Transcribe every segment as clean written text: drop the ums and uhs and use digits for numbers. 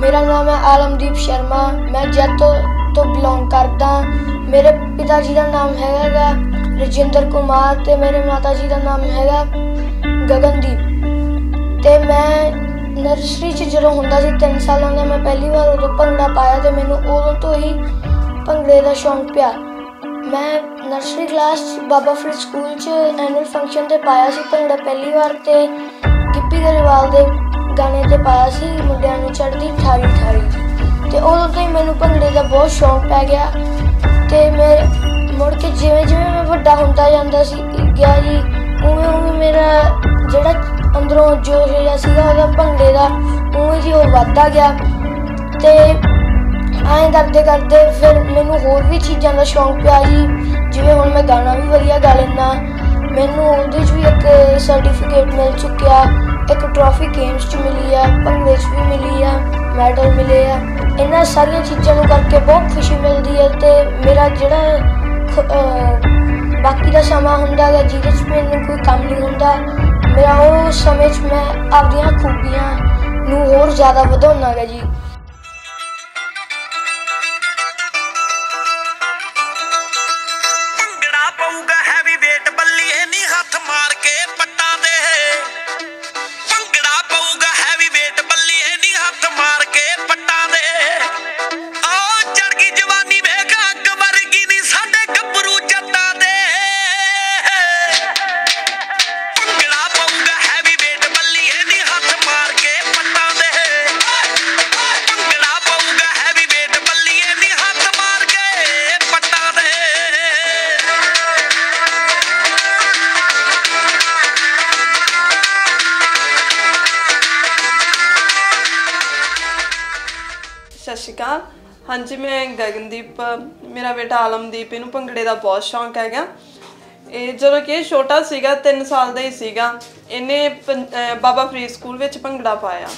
मेरा नाम है आलमदीप शर्मा। मैं जैतो तो बिलोंग करदा। मेरे पिता जी का नाम हैगा रजिंदर कुमार ते मेरे माता जी का नाम हैगा गगनदीप। ते मैं नर्सरी च जो हुंदा सी 3 सालों का, मैं पहली बार उदों भंगड़ा पाया तो मैनू उदों तो ही भंगड़े का शौक पिया। मैं nursery class Baba Farid school च एनुअल फंक्शन ते पाया सी भंगड़ा पहली बार, ते गिप्पी गरेवाल दे गाने ते पाया सी मुंडियां नूं चढ़दी ठारी ठारी। ते उदों तो ही मैनू भंगड़े का बहुत शौक पै गया। ते मैं मुड़ के जिवें जिवें मैं वड्डा हुंदा जांदा सी गया जी, उवें उवें मेरा जिहड़ा अंदरों जोश जिहा सीगा ओहदा भंगड़े दा उवें जी ओह वधदा गया। ते ऐं करदे करदे फिर मैनू होर भी चीज़ां का शौक पिया जी, जिवें हुण मैं गाना भी वधिया गा लैंदा। मैनू उहदे च भी एक सर्टिफिकेट मिल चुक्या, एक ट्रॉफी गेम्स च मिली है, भंगड़े च भी मिली है, मैडल मिले है। इन्हां सारियां चीज़ां नूं करके बहुत खुशी मिलदी है। ते मेरा जिहड़ा बाकी दा समा हुंदा है जिहदे च मैनू कोई कम नहीं हुंदा, मेरा उस समय च मैं आपदियां खूबियां नूं होर ज़्यादा वधाउणा गा जी। सत श्री अकाल। हाँ जी, मैं गगनदीप, मेरा बेटा आलमदीप, इनू भंगड़े का बहुत शौक हैगा। जो कि छोटा सीगा 3 साल का ही सीगा, इन्हें बाबा फरीद स्कूल में भंगड़ा पाया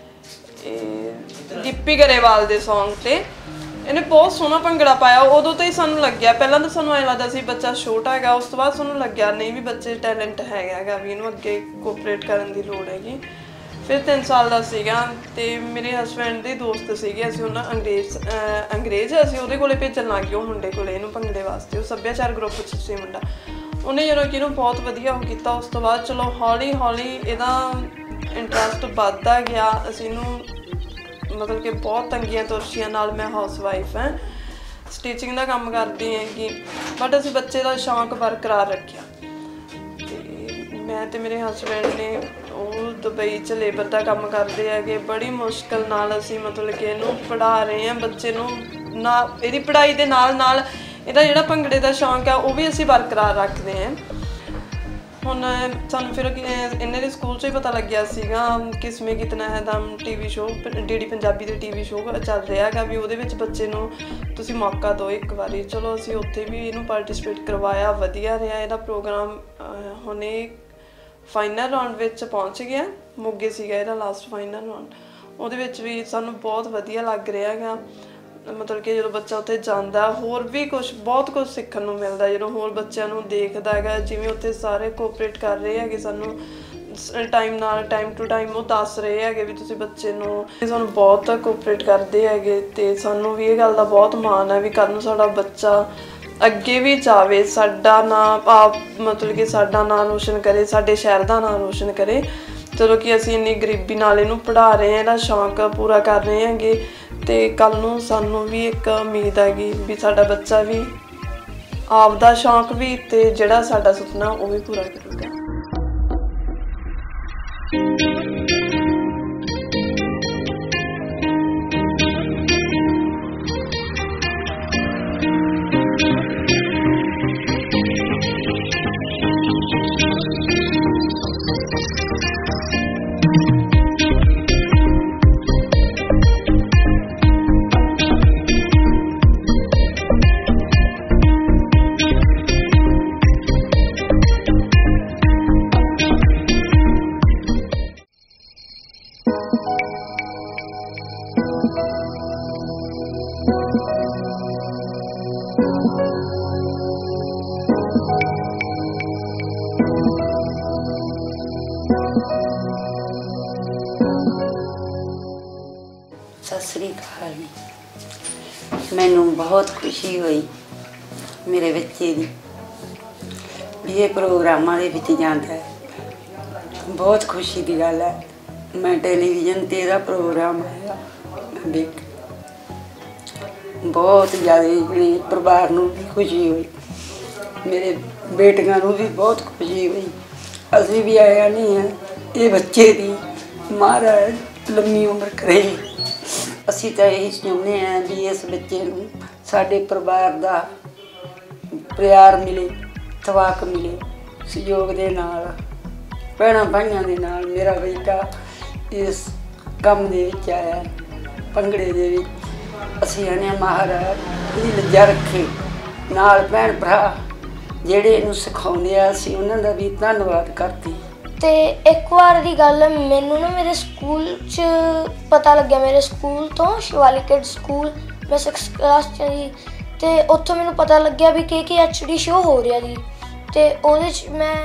गिप्पी गरेवाल के सॉन्ग से। इन्हें बहुत सोहना भंगड़ा पाया। उदों तो ही सानू लग्या, पहला तो सानू ऐ लगता सी बच्चा छोटा है, उस तो बाद सानू लग्या नहीं भी बच्चे टैलेंट हैगा भी, इनू अगे कोपरेट करने की लोड़ हैगी। फिर 3 साल का सीगा ते मेरे हसबैंड के दोस्त सीगे, असीं उन्हें अंग्रेज असीं उहदे कोले भेजन लग गए वो मुंडे कोले इनू भंगड़े वास्ते। वो सभ्याचार ग्रुप च सी मुंडा, उन्हें जो कि बहुत वधिया वो किया। उस तो बाद चलो हौली हौली इहदा इंटरस्ट वधदा गया। असीं इनू मतलब कि बहुत तंगियां तुरशियां नाल, मैं हाउस वाइफ है, स्टिचिंग का काम करती हैगी, बट असीं बच्चे का शौक बरकरार रखिया। मैं तो मेरे हसबैंड ने दुबई च लेबर का काम करते हैं, बड़ी मुश्किल नाल असीं मतलब कि इनू पढ़ा रहे हैं बच्चे नूं ना। इहदी पढ़ाई दे नाल नाल इहदा जिहड़ा भंगड़े का शौक है वो भी असीं बरकरार रखते हैं। हुण सानूं फिर इन्हां दे स्कूल 'च ही पता लग्या सीगा किस्में कितना है दम टीवी शो, डीडी पंजाबी दे टीवी शो चल रहा है भी, उहदे विच बच्चे नूं तुसीं मौका दो एक बारी। चलो असीं उत्थे भी इनू पार्टिसिपेट करवाया, वधिया रहा इहदा प्रोग्राम। हुण फाइनल राउंड में पहुँच गया, मोगे सीगा इहदा लास्ट फाइनल राउंड, उहदे विच भी सानूं बहुत वधिया लग रहा है। मतलब कि जो बच्चा उत्थे जांदा होर भी कुछ बहुत कुछ सीखण नूं मिलदा, जो होर बच्चों नूं देखदा है, जिवें उत्थे सारे कोपरेट कर रहे हैं सानूं टाइम टू टाइम वो दस रहे हैं भी तुसीं बच्चे नूं सानूं बहुत कोपरेट करते हैं। तो सानूं भी ये गल दा बहुत माण है भी कल नूं साडा बच्चा अगे भी जावे, साडा नाम आप मतलब कि साडा नाम रोशन करे, साडे शहर का नाम रोशन करे। चलो कि असीं इन्नी गरीबी नाल इहनूं पढ़ा रहे हैं, इहदा शौक पूरा कर रहे हैं, तो कल नूं सानूं भी एक उम्मीद हैगी भी साडा बच्चा भी आपदा शौक भी ते जिहड़ा साडा सुपना वो भी पूरा करूगा। अकाल मैनू बहुत खुशी हुई मेरे बच्चे की ये प्रोग्रामां दे विच जांदा है। बहुत खुशी की गल है। मैं टेलीविजन ते इहदा प्रोग्राम आया देख बहुत ज़्यादा जी परिवार नूं भी खुशी हुई, मेरे बेटियां नूं भी बहुत खुशी हुई। असीं भी आया नहीं है ये बच्चे की महाराज लम्मी उम्र करे। असीं तां यही चाहुंदे हैं भी इस बच्चे नूं साडे परिवार दा प्यार मिले, तवाक मिले, सहयोग दे नाल भैणां भाइयां दे नाल। मेरा बेटा इस काम दे विच आया भंगड़े दे विच। असीं आने महाराज इहदी लज्जा रखे, नाल भैण भरा ਜਿਹੜੇ ਇਹਨੂੰ ਸਿਖਾਉਂਦੇ ਆ ਅਸੀਂ ਉਹਨਾਂ ਦਾ ਵੀ ਧੰਨਵਾਦ ਕਰਦੇ। ਤੇ ਇੱਕ ਵਾਰ ਦੀ ਗੱਲ ਹੈ, ਮੈਨੂੰ ਨਾ ਮੇਰੇ ਸਕੂਲ 'ਚ ਪਤਾ ਲੱਗਿਆ, ਮੇਰੇ ਸਕੂਲ ਤੋਂ ਸ਼ਿਵਾਲਿਕ ਕਿਡਸ ਸਕੂਲ, ਮੈਂ 6th ਕਲਾਸ 'ਚ ਸੀ ਤੇ ਉੱਥੋਂ ਮੈਨੂੰ ਪਤਾ ਲੱਗਿਆ ਵੀ KKHD ਸ਼ੋਅ ਹੋ ਰਿਹਾ ਜੀ ਤੇ ਉਹਦੇ 'ਚ ਮੈਂ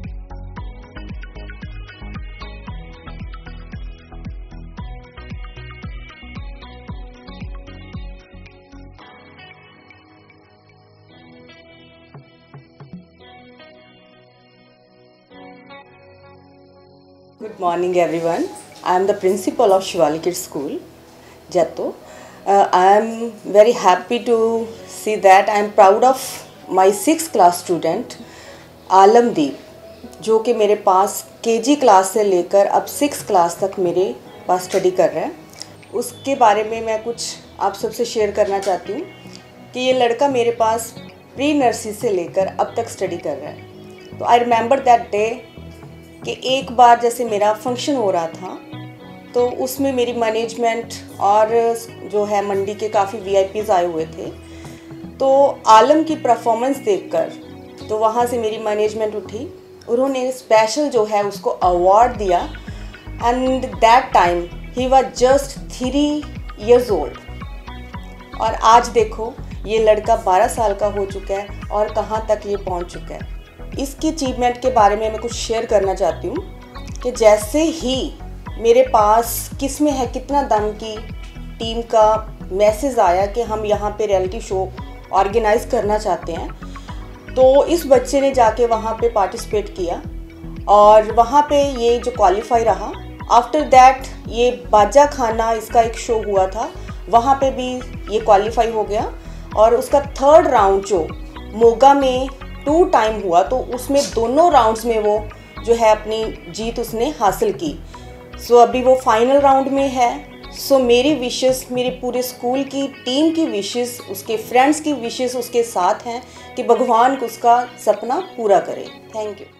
Good morning everyone. I am the principal of Shivalik Kids School, Jatto. I am very happy to see that I am proud of my 6th class student आलमदीप, जो कि मेरे पास KG क्लास से लेकर अब 6th क्लास तक मेरे पास study कर रहा है। उसके बारे में मैं कुछ आप सबसे शेयर करना चाहती हूँ कि ये लड़का मेरे पास प्री नर्सरी से लेकर अब तक स्टडी कर रहा है। तो आई रिमेंबर दैट डे कि एक बार जैसे मेरा फंक्शन हो रहा था तो उसमें मेरी मैनेजमेंट और जो है मंडी के काफ़ी VIPs आए हुए थे। तो आलम की परफॉर्मेंस देखकर तो वहाँ से मेरी मैनेजमेंट उठी, उन्होंने स्पेशल जो है उसको अवार्ड दिया। एंड दैट टाइम ही वाज जस्ट 3 years old। और आज देखो ये लड़का 12 साल का हो चुका है और कहाँ तक ये पहुँच चुका है। इसकी अचीवमेंट के बारे में मैं कुछ शेयर करना चाहती हूँ कि जैसे ही मेरे पास किस में है कितना दम की टीम का मैसेज आया कि हम यहाँ पे रियलिटी शो ऑर्गेनाइज़ करना चाहते हैं, तो इस बच्चे ने जाके वहाँ पे पार्टिसिपेट किया और वहाँ पे ये जो क्वालिफाई रहा। आफ्टर दैट ये बाजा खाना इसका एक शो हुआ था, वहाँ पे भी ये क्वालिफाई हो गया और उसका 3rd राउंड जो मोगा में 2 टाइम हुआ तो उसमें दोनों राउंड्स में वो जो है अपनी जीत उसने हासिल की। सो अभी वो फाइनल राउंड में है। सो मेरी विशेस, मेरे पूरे स्कूल की टीम की विशेस, उसके फ्रेंड्स की विशेस उसके साथ हैं कि भगवान को उसका सपना पूरा करे। Thank you.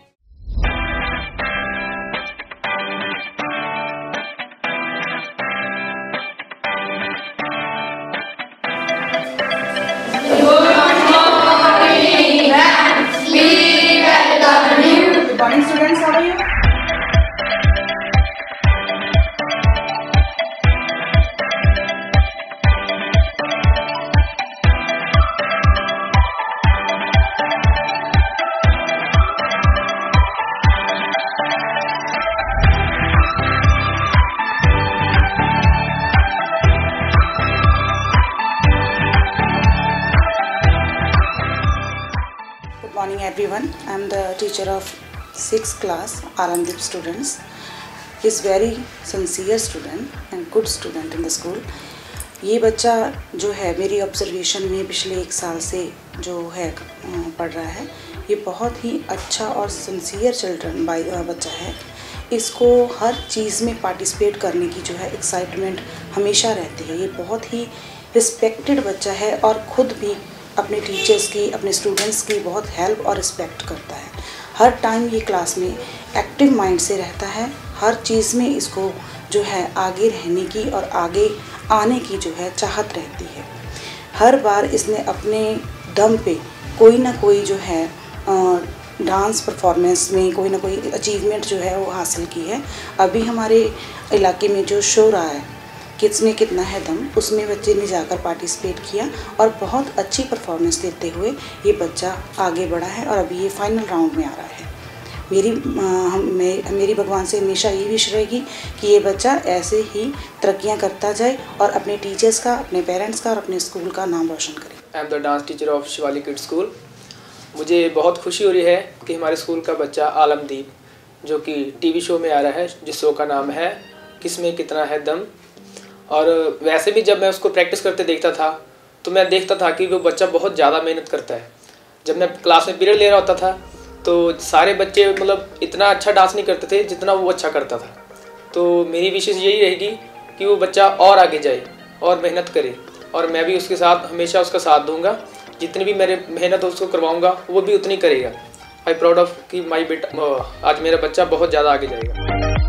Good morning students, how are you? Good morning everyone. I am the teacher of 6th class Alamdeep students. He is very sincere student and good student in the school. ये बच्चा जो है मेरी observation में पिछले 1 साल से जो है पढ़ रहा है, ये बहुत ही अच्छा और सिंसियर चिल्ड्रन बच्चा है। इसको हर चीज़ में पार्टिसिपेट करने की जो है एक्साइटमेंट हमेशा रहती है। ये बहुत ही रिस्पेक्टेड बच्चा है और ख़ुद भी अपने टीचर्स की, अपने स्टूडेंट्स की बहुत हेल्प और रिस्पेक्ट करता है। हर टाइम ये क्लास में एक्टिव माइंड से रहता है। हर चीज़ में इसको जो है आगे रहने की और आगे आने की जो है चाहत रहती है। हर बार इसने अपने दम पे कोई ना कोई जो है डांस परफॉर्मेंस में कोई ना कोई अचीवमेंट जो है वो हासिल की है। अभी हमारे इलाके में जो शो रहा है किड्स में कितना है दम, उसमें बच्चे ने जाकर पार्टिसिपेट किया और बहुत अच्छी परफॉर्मेंस देते हुए ये बच्चा आगे बढ़ा है और अभी ये फाइनल राउंड में आ रहा है। मेरी भगवान से हमेशा यही विश रहेगी कि ये बच्चा ऐसे ही तरक्कियां करता जाए और अपने टीचर्स का, अपने पेरेंट्स का और अपने स्कूल का नाम रोशन करे। I am the dance teacher of Shivalik kids school. मुझे बहुत खुशी हो रही है कि हमारे स्कूल का बच्चा आलमदीप, जो कि टीवी शो में आ रहा है, जिस शो का नाम है किसमें कितना है दम। और वैसे भी जब मैं उसको प्रैक्टिस करते देखता था तो मैं देखता था कि वो बच्चा बहुत ज़्यादा मेहनत करता है। जब मैं क्लास में पीरियड ले रहा होता था तो सारे बच्चे मतलब इतना अच्छा डांस नहीं करते थे जितना वो अच्छा करता था। तो मेरी विशेष यही रहेगी कि वो बच्चा और आगे जाए और मेहनत करे, और मैं भी उसके साथ हमेशा उसका साथ दूंगा। जितनी भी मेरे मेहनत उसको करवाऊंगा वो भी उतनी करेगा। आई प्राउड ऑफ कि माई बेटा, आज मेरा बच्चा बहुत ज़्यादा आगे जाएगा।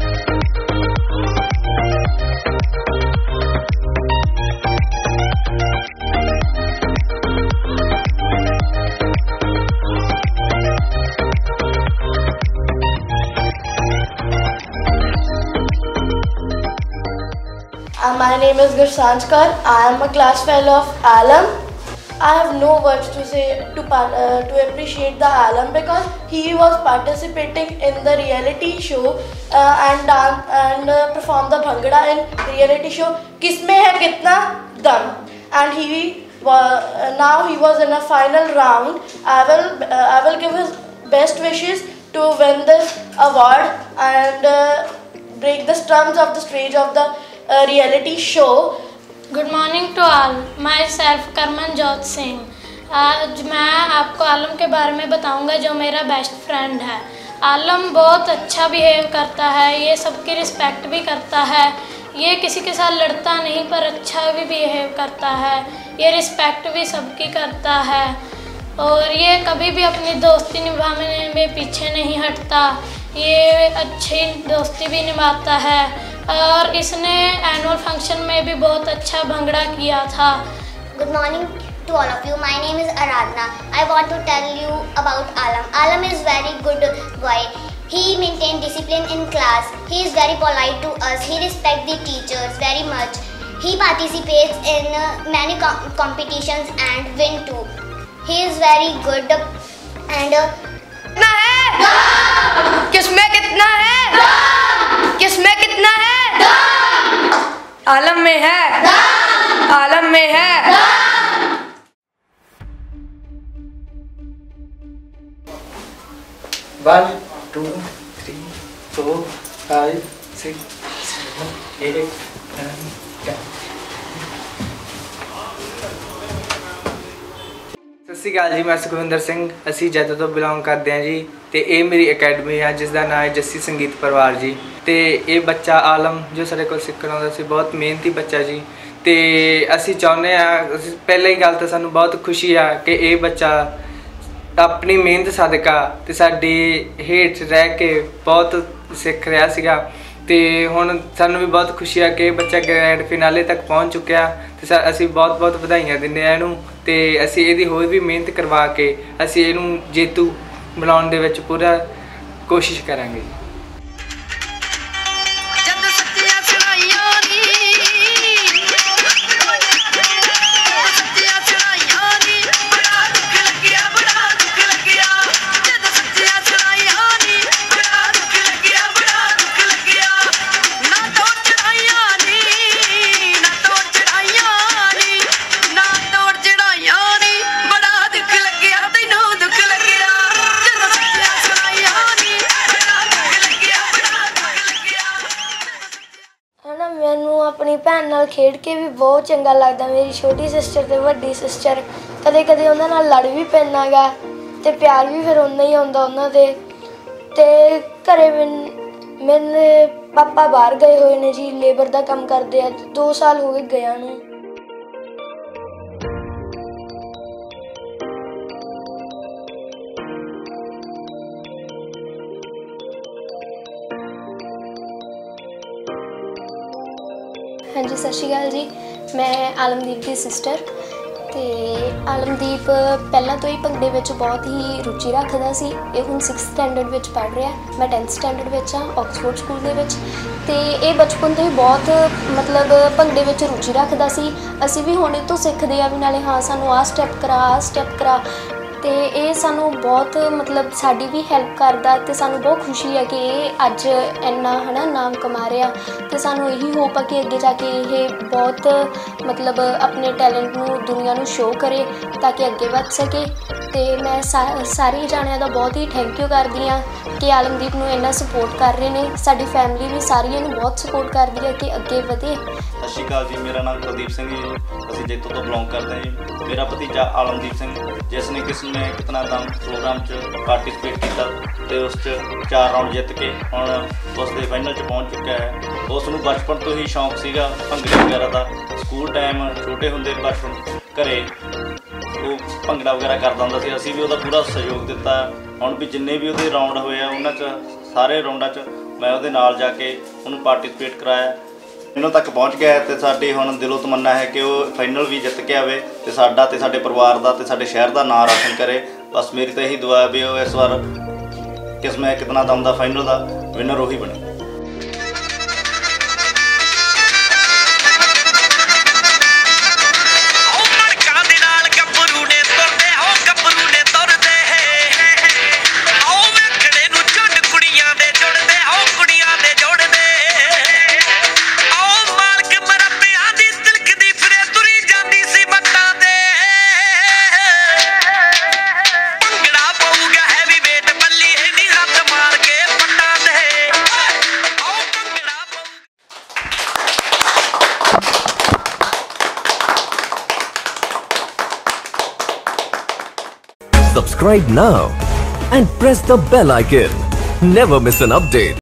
My name is Gursanjkar. I am a class fellow of Alam. I have no words to say to appreciate the Alam because he was participating in the reality show and dance and performed the bhangra in reality show Kisme Hai Kitna Dam, and now he was in a final round. I will give his best wishes to win this award and break the stumps of the stage of the reality show. Good morning to all, myself Karmanjot Singh. आज मैं आपको आलम के बारे में बताऊंगा जो मेरा best friend है। आलम बहुत अच्छा बिहेव करता है, ये सबकी रिस्पेक्ट भी करता है, ये किसी के साथ लड़ता नहीं पर अच्छा भी बिहेव करता है, ये रिस्पेक्ट भी सबकी करता है और ये कभी भी अपनी दोस्ती निभाने में पीछे नहीं हटता, ये अच्छी दोस्ती भी निभाता है। और इसने एनुअल फंक्शन में भी बहुत अच्छा भंगड़ा किया था। Good morning to all of you. My name is Aradhna. I want to tell you about Alam. Alam is very good boy. He maintains discipline in class. He is very polite to us. He respects the teachers very much. He participates in many competitions and win too. He is very good and कितना है? किसमें कितना है? किसमें कितना है? आलम में है, आलम में है। 1 2 3 4 5 6 7 8 9 10। ਸਤਿ ਸ਼੍ਰੀ ਅਕਾਲ ਜੀ, ਮੈਂ ਸੁਖਵਿੰਦਰ ਸਿੰਘ। ਅਸੀਂ ਜੈਤੋ ਤੋਂ ਬਿਲੋਂਗ ਕਰਦੇ ਹਾਂ ਜੀ, ਤੇ ਇਹ ਮੇਰੀ ਅਕੈਡਮੀ ਹੈ ਜਿਸ ਦਾ ਨਾਮ ਹੈ ਜੱਸੀ ਸੰਗੀਤ ਪਰਿਵਾਰ ਜੀ। ਤੇ ਇਹ ਬੱਚਾ ਆਲਮ ਜੋ ਸਾਡੇ ਕੋਲ ਸਿੱਖਣ ਆਉਂਦਾ ਸੀ, ਬਹੁਤ ਮਿਹਨਤੀ ਬੱਚਾ ਜੀ। ਤੇ ਅਸੀਂ ਚਾਹੁੰਦੇ ਹਾਂ, ਪਹਿਲਾਂ ਹੀ ਗੱਲ ਤਾਂ ਸਾਨੂੰ ਬਹੁਤ ਖੁਸ਼ੀ ਆ ਕਿ ਇਹ ਬੱਚਾ ਆਪਣੀ ਮਿਹਨਤ ਸਦਕਾ ਤੇ ਸਾਡੀ ਹੇਠ ਰਹਿ ਕੇ ਬਹੁਤ ਸਿੱਖ ਰਿਹਾ ਸੀਗਾ। ਤੇ ਹੁਣ ਸਾਨੂੰ ਵੀ ਬਹੁਤ ਖੁਸ਼ੀ ਆ ਕਿ ਇਹ ਬੱਚਾ ਗ੍ਰੈਂਡ ਫਿਨਾਲੇ ਤੱਕ ਪਹੁੰਚ ਚੁੱਕਿਆ ਤੇ ਅਸੀਂ ਬਹੁਤ ਬਹੁਤ ਵਧਾਈਆਂ ਦਿੰਦੇ ਹਾਂ ਇਹਨੂੰ। ਤੇ ਅਸੀਂ ਇਹਦੀ ਹੋਰ ਵੀ ਮਿਹਨਤ ਕਰਵਾ ਕੇ ਅਸੀਂ ਇਹਨੂੰ ਜੇਤੂ ਬਣਾਉਣ ਦੇ ਵਿੱਚ ਪੂਰਾ ਕੋਸ਼ਿਸ਼ ਕਰਾਂਗੇ। ਮੈਨੂੰ ਆਪਣੀ ਭੈਣ ਨਾਲ ਖੇਡ ਕੇ ਵੀ ਬਹੁਤ ਚੰਗਾ ਲੱਗਦਾ। ਮੇਰੀ ਛੋਟੀ ਸਿਸਟਰ ਤੇ ਵੱਡੀ ਸਿਸਟਰ, ਕਦੇ ਕਦੇ ਉਹਨਾਂ ਨਾਲ ਲੜ ਵੀ ਪੈਂਦਾ ਗਾ ਤੇ ਪਿਆਰ ਵੀ ਫਿਰ ਉਨਾ ਹੀ ਆਉਂਦਾ ਉਹਨਾਂ ਦੇ। ਤੇ ਘਰੇ ਮੇਰੇ ਪਾਪਾ ਬਾਹਰ ਗਏ ਹੋਏ ਨੇ ਜੀ, ਲੇਬਰ ਦਾ ਕੰਮ ਕਰਦੇ ਆ, 2 ਸਾਲ ਹੋ ਗਏ ਗਿਆ ਨੂੰ। हाँ जी, सत श्री अकाल जी। मैं आलमदीप की सिस्टर। तो आलमदीप पहला तो ही भंगड़े में बहुत ही रुचि रखता सी। ये हुण 6th स्टैंडर्ड में पढ़ रहा, मैं 10th स्टैंडर्ड में हाँ ऑक्सफोर्ड स्कूल के। ये बचपन तो ही बहुत मतलब भंगड़े में रुचि रखता सी। असी भी हुण तो सीखते हैं भी नाले हाँ सानू आ स्टैप करा, आ स्टैप करा। ਤੇ ਇਹ ਸਾਨੂੰ ਬਹੁਤ ਮਤਲਬ ਸਾਡੀ ਵੀ ਹੈਲਪ ਕਰਦਾ ਤੇ ਸਾਨੂੰ ਬਹੁਤ ਖੁਸ਼ੀ ਹੈ ਕਿ ਇਹ ਅੱਜ ਇੰਨਾ ਹੈ ਨਾ ਨਾਮ ਕਮਾ ਰਿਹਾ ਤੇ ਸਾਨੂੰ ਇਹੀ ਹੋਪ ਆ ਕਿ ਅੱਗੇ ਜਾ ਕੇ ਇਹ ਬਹੁਤ ਮਤਲਬ ਆਪਣੇ ਟੈਲੈਂਟ ਨੂੰ ਦੁਨੀਆ ਨੂੰ ਸ਼ੋਅ ਕਰੇ ਤਾਂ ਕਿ ਅੱਗੇ ਵੱਧ ਸਕੇ। ਤੇ ਮੈਂ ਸਾਰੇ ਜਾਣਿਆਂ ਦਾ ਬਹੁਤ ਹੀ ਥੈਂਕ ਯੂ ਕਰਦੀ ਹਾਂ ਕਿ ਆਲਮਦੀਪ ਨੂੰ ਇੰਨਾ ਸਪੋਰਟ ਕਰ ਰਹੇ ਨੇ। ਸਾਡੀ ਫੈਮਿਲੀ ਵੀ ਸਾਰਿਆਂ ਨੂੰ ਬਹੁਤ ਸਪੋਰਟ ਕਰਦੀ ਹੈ ਕਿ ਅੱਗੇ ਵਧੇ। ਸਤਿ ਸ਼੍ਰੀ ਅਕਾਲ ਜੀ, ਮੇਰਾ ਨਾਮ ਕੁਲਦੀਪ ਸਿੰਘ ਜੀ, ਅਸੀਂ ਜੈਤੋ ਤੋਂ ਬਿਲੋਂਗ ਕਰਦੇ ਹਾਂ ਜੀ। ਮੇਰਾ ਭਤੀਜਾ ਆਲਮਦੀਪ ਸਿੰਘ ਜਿਸ ਨੇ ਕਿਸਮੇ ਕਿਤਨਾ ਦਮ ਪ੍ਰੋਗਰਾਮ 'ਚ ਪਾਰਟੀਸਪੇਟ ਕੀਤਾ ਤੇ ਉਸ 'ਚ 4 ਰਾਊਂਡ ਜਿੱਤ ਕੇ ਹੁਣ ਉਸ ਦੇ ਫਾਈਨਲ 'ਚ ਪਹੁੰਚ ਚੁੱਕਿਆ ਹੈ। ਉਸ ਨੂੰ ਬਚਪਨ ਤੋਂ ਹੀ ਸ਼ੌਂਕ ਸੀਗਾ ਭੰਗੜੇ ਵਗੈਰਾ ਦਾ। ਸਕੂਲ ਟਾਈਮ ਛੋਟੇ ਹੁੰਦੇ ਬਚਪਨ ਘਰੇ ਉਹ ਭੰਗੜਾ ਵਗੈਰਾ ਕਰਦਾ ਹੁੰਦਾ ਸੀ, ਅਸੀਂ ਵੀ ਉਹਦਾ ਪੂਰਾ ਸਹਿਯੋਗ ਦਿੱਤਾ। ਹੁਣ ਵੀ ਜਿੰਨੇ ਵੀ ਉਹਦੇ ਰਾਊਂਡ ਹੋਏ ਆ ਉਹਨਾਂ 'ਚ ਸਾਰੇ ਰਾਊਂਡਾਂ 'ਚ ਮੈਂ ਉਹਦੇ ਨਾਲ ਜਾ ਕੇ ਉਹਨੂੰ ਪਾਰਟੀਸਪੇਟ ਕਰਾਇਆ। ਫਾਈਨਲ ਤੱਕ ਪਹੁੰਚ ਗਿਆ ਤੇ ਸਾਡੀ ਹੁਣ ਦਿਲੋਂ ਤਮੰਨਾ ਹੈ ਕਿ ਉਹ ਫਾਈਨਲ ਵੀ ਜਿੱਤ ਕੇ ਆਵੇ ਤੇ ਸਾਡਾ ਤੇ ਸਾਡੇ ਪਰਿਵਾਰ ਦਾ ਤੇ ਸਾਡੇ ਸ਼ਹਿਰ ਦਾ ਨਾਂ ਰੌਸ਼ਨ ਕਰੇ। ਬਸ ਮੇਰੀ ਤਾਂ ਇਹੀ ਦੁਆ ਹੈ ਵੀ ਉਹ ਇਸ ਵਾਰ ਕਿਸਮੇ ਕਿਤਨਾ ਦਮ ਦਾ ਫਾਈਨਲ ਦਾ ਵਿਨਰ ਉਹੀ ਬਣੇ। Subscribe now and press the bell icon. Never miss an update.